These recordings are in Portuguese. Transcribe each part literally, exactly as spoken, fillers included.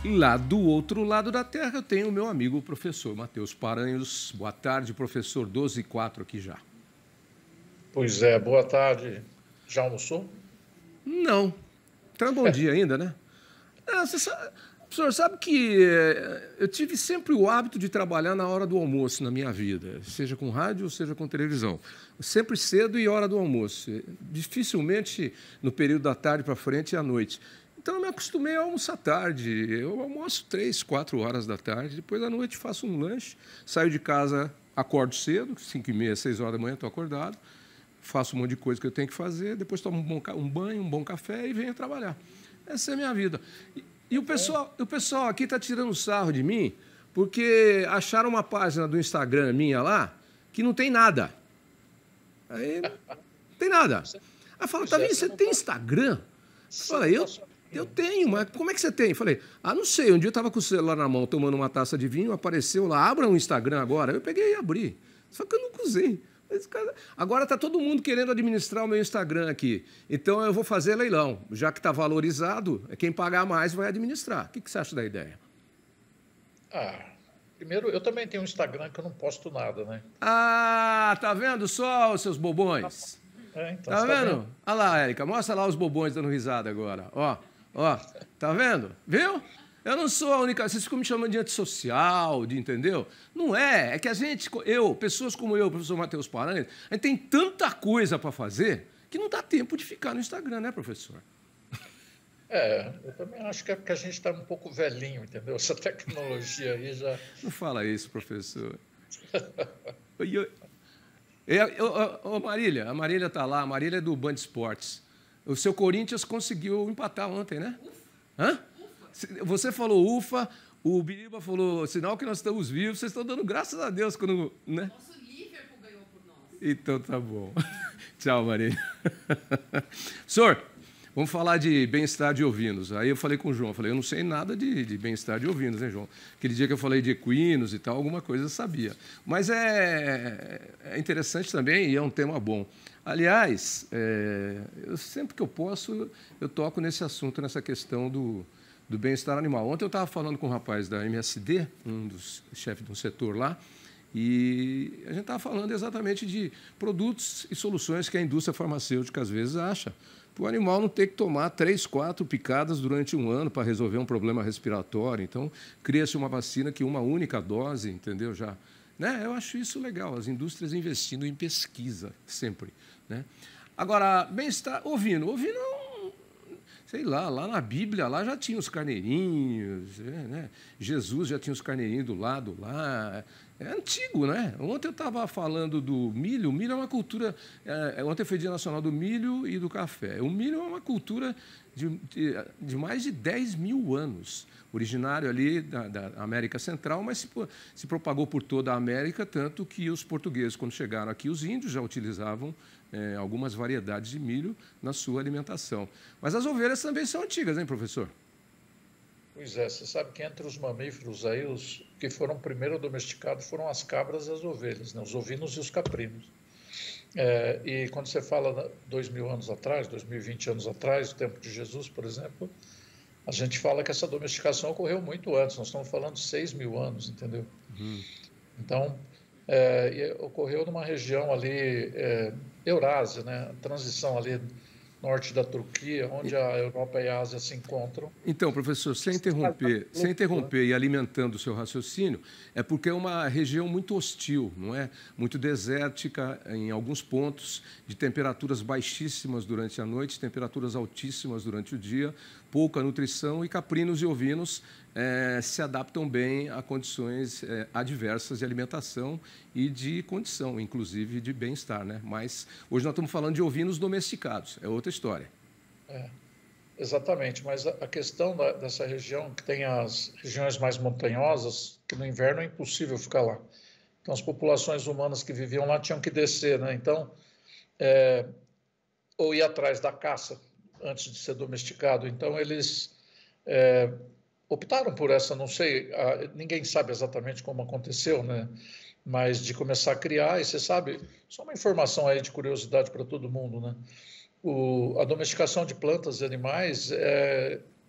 Lá do outro lado da terra eu tenho o meu amigo o professor Matheus Paranhos. Boa tarde, professor. doze e quatro aqui já. Pois é, boa tarde. Já almoçou? Não. Então é bom dia ainda, né? Ah, você sabe, professor, sabe que eh, eu tive sempre o hábito de trabalhar na hora do almoço na minha vida, seja com rádio ou seja com televisão. Sempre cedo e hora do almoço. Dificilmente no período da tarde para frente e à noite. Então eu me acostumei a almoçar tarde. Eu almoço três, quatro horas da tarde, depois à noite faço um lanche, saio de casa, acordo cedo, cinco e meia, seis horas da manhã estou acordado, faço um monte de coisa que eu tenho que fazer, depois tomo um, bom, um banho, um bom café e venho trabalhar. Essa é a minha vida. E, e o, pessoal, o pessoal aqui está tirando sarro de mim porque acharam uma página do Instagram minha lá que não tem nada. Aí não tem nada. Aí fala, tá vendo, você tem Instagram? Fala, eu, eu tenho, mas como é que você tem? Falei, ah, não sei, um dia eu estava com o celular na mão tomando uma taça de vinho, apareceu lá, abra um Instagram agora. Eu peguei e abri. Só que eu nunca usei. Agora está todo mundo querendo administrar o meu Instagram aqui. Então eu vou fazer leilão. Já que está valorizado, quem pagar mais vai administrar. O que, que você acha da ideia? Ah, primeiro, eu também tenho um Instagram que eu não posto nada, né? Ah, tá vendo só os seus bobões? É, então, Tá você tá vendo? vendo? Olha lá, Érica, mostra lá os bobões dando risada agora. Ó, ó, tá vendo? Viu? Eu não sou a única. Vocês ficam me chamando de antissocial, de entendeu? Não é. É que a gente, eu, pessoas como eu, o professor Matheus Paranhos, a gente tem tanta coisa para fazer que não dá tempo de ficar no Instagram, né, professor? É, eu também acho que é porque a gente está um pouco velhinho, entendeu? Essa tecnologia aí já. Não fala isso, professor. Eu, eu, eu, eu, eu, Marília, a Marília está lá, a Marília é do Band Esportes. O seu Corinthians conseguiu empatar ontem, né? Hã? Você falou ufa, o Biriba falou sinal que nós estamos vivos, vocês estão dando graças a Deus quando, né? Nosso Liverpool ganhou por nós. Então tá bom. Tchau, Maria. Senhor, vamos falar de bem-estar de ovinos. Aí eu falei com o João, eu falei, eu não sei nada de, de bem-estar de ovinos, né, João? Aquele dia que eu falei de equinos e tal, alguma coisa eu sabia. Mas é, é interessante também e é um tema bom. Aliás, é, eu, sempre que eu posso, eu toco nesse assunto, nessa questão do do bem-estar animal. Ontem eu estava falando com um rapaz da M S D, um dos chefes de um setor lá, e a gente estava falando exatamente de produtos e soluções que a indústria farmacêutica às vezes acha. Para o animal não ter que tomar três, quatro picadas durante um ano para resolver um problema respiratório. Então, cria-se uma vacina que uma única dose, entendeu? Já, né? Eu acho isso legal, as indústrias investindo em pesquisa, sempre. Né? Agora, bem-estar ovino. Ovino é um sei lá, lá na Bíblia, lá já tinha os carneirinhos, né? Jesus já tinha os carneirinhos do lado lá. É antigo, né? Ontem eu estava falando do milho. O milho é uma cultura... É, ontem foi Dia Nacional do Milho e do Café. O milho é uma cultura de, de, de mais de dez mil anos, originário ali da, da América Central, mas se, se propagou por toda a América, tanto que os portugueses, quando chegaram aqui, os índios já utilizavam É, algumas variedades de milho na sua alimentação. Mas as ovelhas também são antigas, hein, professor? Pois é, você sabe que entre os mamíferos aí, os que foram primeiro domesticados foram as cabras e as ovelhas, né? Os ovinos e os caprinos. É, e quando você fala dois mil anos atrás, dois mil e vinte anos atrás, o tempo de Jesus, por exemplo, a gente fala que essa domesticação ocorreu muito antes, nós estamos falando de seis mil anos, entendeu? Uhum. Então, é, ocorreu numa região ali, é, Eurásia, né? A transição ali norte da Turquia, onde a Europa e a Ásia se encontram. Então, professor, sem interromper, sem interromper e alimentando o seu raciocínio, é porque é uma região muito hostil, não é? Muito desértica em alguns pontos, de temperaturas baixíssimas durante a noite, temperaturas altíssimas durante o dia, pouca nutrição e caprinos e ovinos é, se adaptam bem a condições é, adversas de alimentação e de condição, inclusive de bem-estar, né? Mas hoje nós estamos falando de ovinos domesticados, é outra história. É, exatamente, mas a, a questão da, dessa região, que tem as regiões mais montanhosas, que no inverno é impossível ficar lá. Então, as populações humanas que viviam lá tinham que descer, né? Então, é, ou ir atrás da caça antes de ser domesticado. Então, eles é, optaram por essa, não sei, a, ninguém sabe exatamente como aconteceu, né? Mas de começar a criar, e você sabe, só uma informação aí de curiosidade para todo mundo, né? O, a domesticação de plantas e animais é,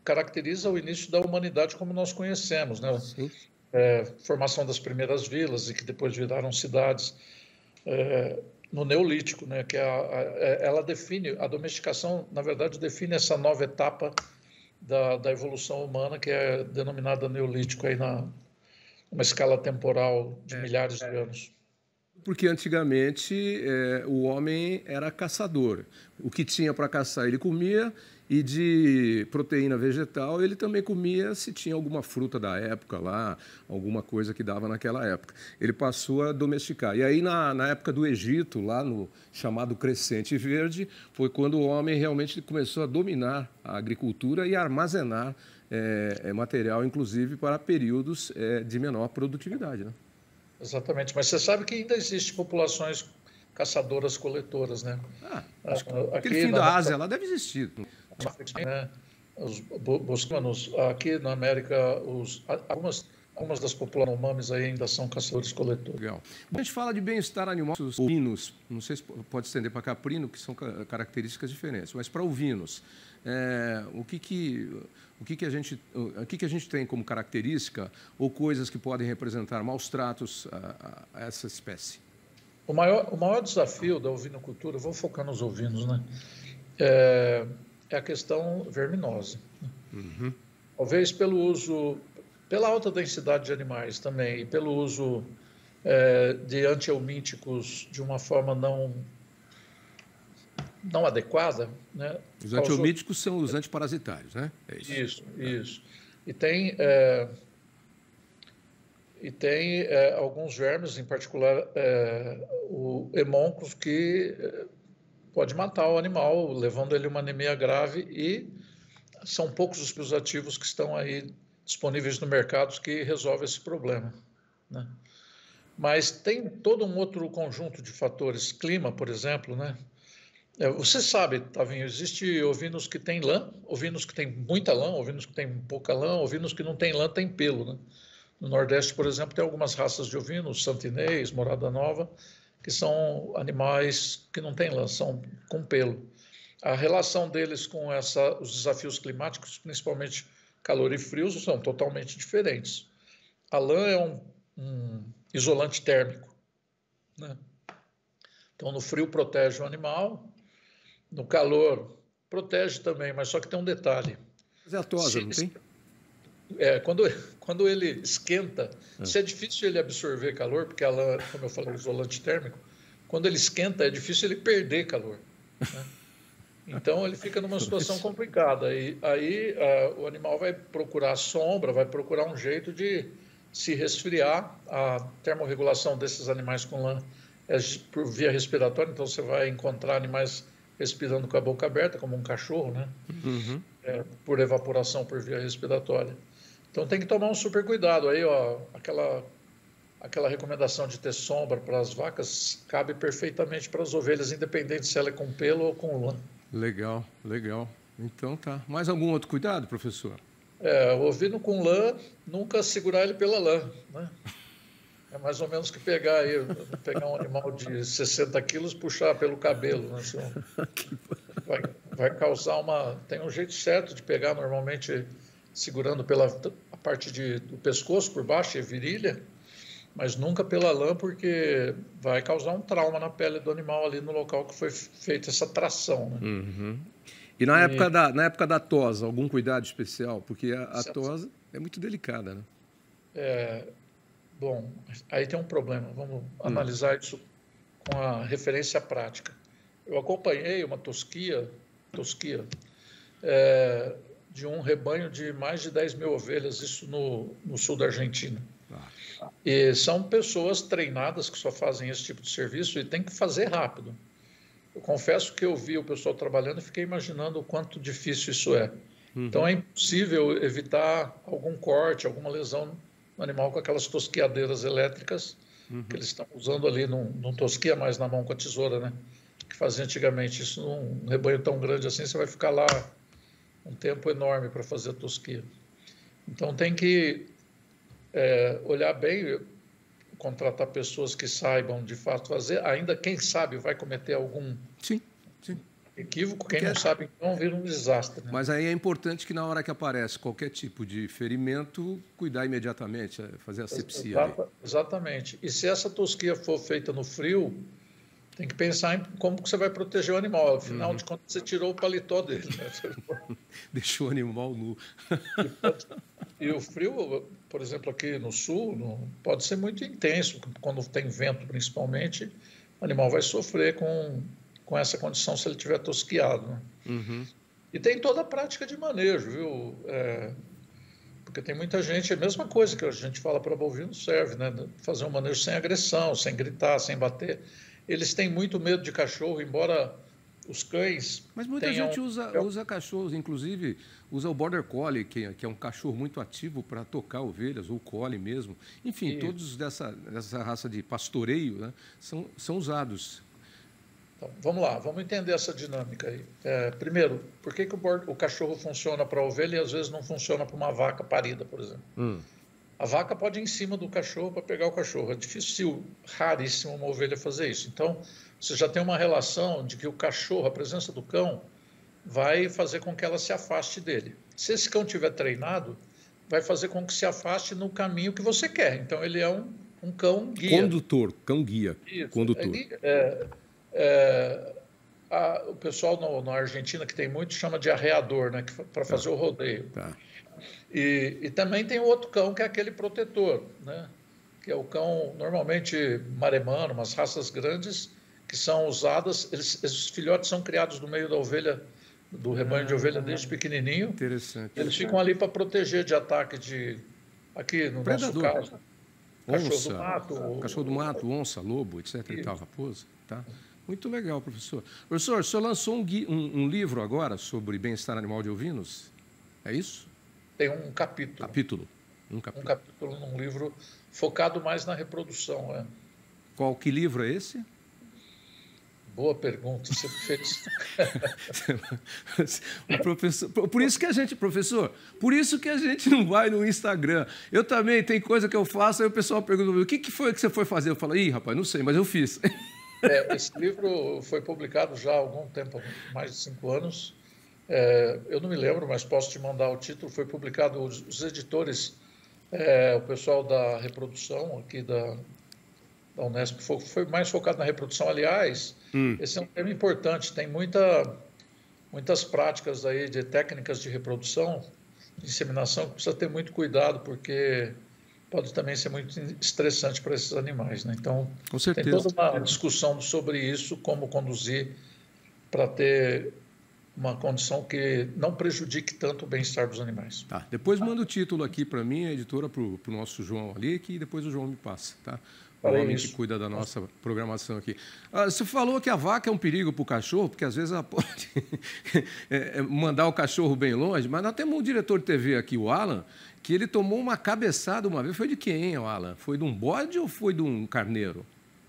caracteriza o início da humanidade como nós conhecemos, né? É, formação das primeiras vilas e que depois viraram cidades é, no Neolítico, né? Que é a, a, ela define, a domesticação, na verdade, define essa nova etapa da, da evolução humana, que é denominada Neolítico, aí na uma escala temporal de é, milhares é. de anos. Porque antigamente é, o homem era caçador. O que tinha para caçar ele comia, e de proteína vegetal ele também comia se tinha alguma fruta da época lá, alguma coisa que dava naquela época. Ele passou a domesticar. E aí na, na época do Egito, lá no chamado Crescente Verde, foi quando o homem realmente começou a dominar a agricultura e a armazenar é, é, material, inclusive para períodos é, de menor produtividade, né? Exatamente, mas você sabe que ainda existem populações caçadoras-coletoras, né? Ah, acho que aquele fim da Ásia lá deve existir. Né? Os bosquimanos, aqui na América, os, algumas, algumas das populações nomames ainda são caçadores-coletores. Legal. A gente fala de bem-estar animal, os ovinos, não sei se pode estender para caprino, que são características diferentes, mas para ovinos, é, o que que o que que a gente o que que a gente tem como característica ou coisas que podem representar maus tratos a, a essa espécie? O maior o maior desafio da ovinocultura, vou focar nos ovinos, né? É, é a questão verminosa. Uhum. Talvez pelo uso, pela alta densidade de animais também, e pelo uso é, de antihelmínticos de uma forma não, não adequada, né? Os antihelmínticos são os antiparasitários, né? É isso, isso. isso. E tem, é, e tem é, alguns vermes, em particular é, o hemônculos, que pode matar o animal, levando ele a uma anemia grave, e são poucos os ativos que estão aí disponíveis no mercado que resolvem esse problema, né? Mas tem todo um outro conjunto de fatores, clima, por exemplo, né? Você sabe, Tavinho, existe ovinos que têm lã, ovinos que têm muita lã, ovinos que têm pouca lã, ovinos que não têm lã, têm pelo, né? No Nordeste, por exemplo, tem algumas raças de ovinos, santinês, morada nova, que são animais que não têm lã, são com pelo. A relação deles com essa, os desafios climáticos, principalmente calor e frio, são totalmente diferentes. A lã é um, um isolante térmico, né? Então, no frio protege o animal, no calor protege também, mas só que tem um detalhe. Mas é a tosa, não tem? É, quando, quando ele esquenta, é. se é difícil ele absorver calor, porque a lã, como eu falei, isolante térmico, quando ele esquenta, é difícil ele perder calor, né? Então, ele fica numa situação complicada. E aí, uh, o animal vai procurar sombra, vai procurar um jeito de se resfriar. A termorregulação desses animais com lã é por via respiratória, então você vai encontrar animais respirando com a boca aberta, como um cachorro, né? Uhum. É, por evaporação por via respiratória. Então, tem que tomar um super cuidado. Aí, ó, aquela, aquela recomendação de ter sombra para as vacas cabe perfeitamente para as ovelhas, independente se ela é com pelo ou com lã. Legal, legal. Então tá. Mais algum outro cuidado, professor? É, o ovino com lã, nunca segurar ele pela lã, né? É mais ou menos que pegar aí, pegar um animal de sessenta quilos e puxar pelo cabelo, né? Vai, vai causar uma... Tem um jeito certo de pegar, normalmente segurando pela a parte de, do pescoço por baixo, é virilha, mas nunca pela lã, porque vai causar um trauma na pele do animal ali no local que foi feita essa tração, né? Uhum. E na, e época da, na época da tosa, algum cuidado especial? Porque a, a tosa é muito delicada, né? É, bom, aí tem um problema. Vamos hum. analisar isso com a referência prática. Eu acompanhei uma tosquia, tosquia é, de um rebanho de mais de dez mil ovelhas, isso no, no sul da Argentina. Ah. E são pessoas treinadas que só fazem esse tipo de serviço e tem que fazer rápido. Eu confesso que eu vi o pessoal trabalhando e fiquei imaginando o quanto difícil isso é. Uhum. Então, é impossível evitar algum corte, alguma lesão no animal com aquelas tosquiadeiras elétricas uhum. que eles estão usando ali, não, não tosquia mais na mão com a tesoura, né? Que fazia antigamente. Isso num rebanho tão grande assim, você vai ficar lá um tempo enorme para fazer a tosquia. Então, tem que é, olhar bem, contratar pessoas que saibam de fato fazer, ainda quem sabe vai cometer algum, sim, sim. equívoco, quem Porque... não sabe, então, vira um desastre. Né? Mas aí é importante que, na hora que aparece qualquer tipo de ferimento, cuidar imediatamente, fazer asepsia. Exata, exatamente. E se essa tosquia for feita no frio, tem que pensar em como que você vai proteger o animal. Afinal uhum. de contas, você tirou o paletó dele. Né? Deixou o animal nu. E, pode, e o frio, por exemplo, aqui no sul, no, pode ser muito intenso. Quando tem vento, principalmente, o animal vai sofrer com, com essa condição se ele estiver tosquiado. Né? Uhum. E tem toda a prática de manejo, viu? É, porque tem muita gente, é a mesma coisa que a gente fala para bovino serve, né? Fazer um manejo sem agressão, sem gritar, sem bater. Eles têm muito medo de cachorro, embora os cães. Mas muita tenham... gente usa, usa cachorros, inclusive usa o Border Collie, que, que é um cachorro muito ativo para tocar ovelhas, ou Collie mesmo. Enfim, e... todos dessa, dessa raça de pastoreio, né, são, são usados. Então, vamos lá, vamos entender essa dinâmica aí. É, primeiro, por que, que o, border, o cachorro funciona para a ovelha e às vezes não funciona para uma vaca parida, por exemplo? Hum. A vaca pode ir em cima do cachorro para pegar o cachorro. É difícil, raríssimo uma ovelha fazer isso. Então, você já tem uma relação de que o cachorro, a presença do cão, vai fazer com que ela se afaste dele. Se esse cão estiver treinado, vai fazer com que se afaste no caminho que você quer. Então, ele é um, um cão guia. Condutor, cão guia. Isso, Condutor. É, é, é, a, o pessoal no, na Argentina, que tem muito, chama de arreador, né, para fazer tá. o rodeio. Tá. E, e também tem o outro cão, que é aquele protetor, né? Que é o cão, normalmente maremano, umas raças grandes, que são usadas, eles, esses filhotes são criados no meio da ovelha, do rebanho ah, de ovelha desde pequenininho. Interessante. Eles ficam ali para proteger de ataque de, aqui no Predador. nosso caso, onça, cachorro do mato. Cachorro do mato, onça, lobo, etc e tal, raposa, tá? Muito legal, professor. Professor, o senhor lançou um, um, um livro agora sobre bem-estar animal de ovinos? É isso? Tem um capítulo. Capítulo. Um capítulo. Um capítulo num livro focado mais na reprodução. É. Qual que livro é esse? Boa pergunta, você fez. O professor, por isso que a gente, professor, por isso que a gente não vai no Instagram. Eu também, tem coisa que eu faço, aí o pessoal pergunta, o que, que foi que você foi fazer? Eu falo, ih, rapaz, não sei, mas eu fiz. É, esse livro foi publicado já há algum tempo, mais de cinco anos. É, eu não me lembro, mas posso te mandar o título. Foi publicado, os, os editores, é, o pessoal da reprodução aqui da, da Unesp, foi, foi mais focado na reprodução. Aliás, hum. esse é um tema importante. Tem muita, muitas práticas aí de técnicas de reprodução, de inseminação, que precisa ter muito cuidado, porque pode também ser muito estressante para esses animais, né? Então, com certeza. Tem toda uma discussão sobre isso, como conduzir para ter uma condição que não prejudique tanto o bem-estar dos animais. Tá. Depois manda o título aqui para mim, a editora, para o nosso João ali, que depois o João me passa, tá? O homem que cuida da nossa programação aqui. Ah, você falou que a vaca é um perigo para o cachorro, porque às vezes ela pode mandar o cachorro bem longe, mas nós temos um diretor de T V aqui, o Alan, que ele tomou uma cabeçada uma vez. Foi de quem, hein, Alan? Foi de um bode ou foi de um carneiro?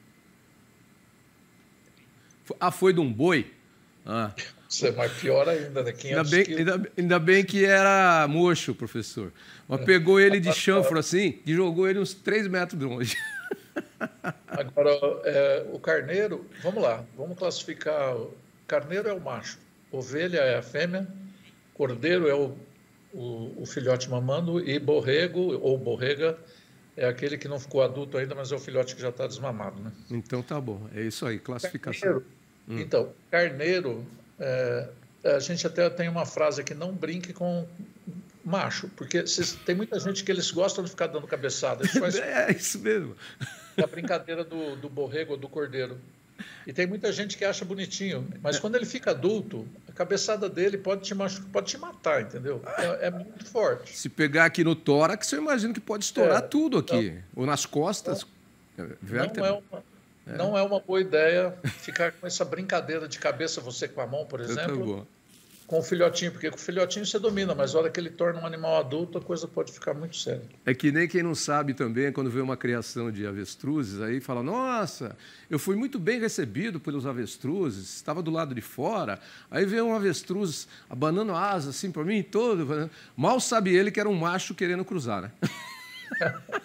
Ah, foi de um boi? Ah. Isso é mais pior ainda, né? Ainda bem, ainda, ainda bem que era mocho, professor. Mas pegou ele de chanfro assim e jogou ele uns três metros de longe. Agora, é, o carneiro, vamos lá, vamos classificar. Carneiro é o macho, ovelha é a fêmea, cordeiro é o, o, o filhote mamando e borrego ou borrega é aquele que não ficou adulto ainda, mas é o filhote que já está desmamado, né? Então tá bom, é isso aí, classificação. Carneiro, hum. Então, carneiro... É, a gente até tem uma frase aqui, não brinque com macho, porque cês, tem muita gente que eles gostam de ficar dando cabeçada. Isso faz é isso mesmo. a brincadeira do, do borrego ou do cordeiro. E tem muita gente que acha bonitinho, mas quando ele fica adulto, a cabeçada dele pode te, machu... pode te matar, entendeu? É, é muito forte. Se pegar aqui no tórax, eu imagino que pode estourar é, tudo aqui. Não, ou nas costas. Não, não é uma... É. Não é uma boa ideia ficar com essa brincadeira de cabeça, você com a mão, por exemplo, com o filhotinho, porque com o filhotinho você domina, mas na hora que ele torna um animal adulto, a coisa pode ficar muito séria. É que nem quem não sabe também, quando vê uma criação de avestruzes, aí fala, nossa, eu fui muito bem recebido pelos avestruzes, estava do lado de fora, aí veio um avestruz abanando a asa assim para mim todo, mal sabe ele que era um macho querendo cruzar, né?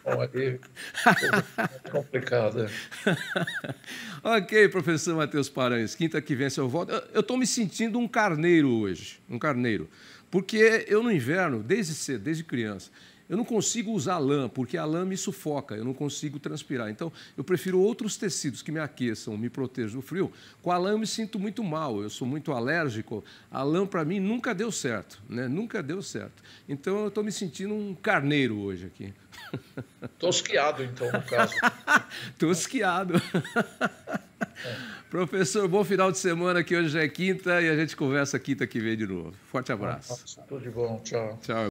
Então, aí é complicado. Ok, professor Matheus Paranhos, quinta que vem se eu volto. Eu estou me sentindo um carneiro hoje, um carneiro, porque eu no inverno, desde cedo, desde criança, eu não consigo usar lã, porque a lã me sufoca, eu não consigo transpirar. Então, eu prefiro outros tecidos que me aqueçam, me protejam do frio. Com a lã eu me sinto muito mal, eu sou muito alérgico. A lã, para mim, nunca deu certo, né? Nunca deu certo. Então, eu estou me sentindo um carneiro hoje aqui. Tosquiado, então, no caso. Tosquiado. É. Professor, bom final de semana, que hoje já é quinta e a gente conversa quinta que vem de novo. Forte abraço. Tudo de bom, tchau. Tchau.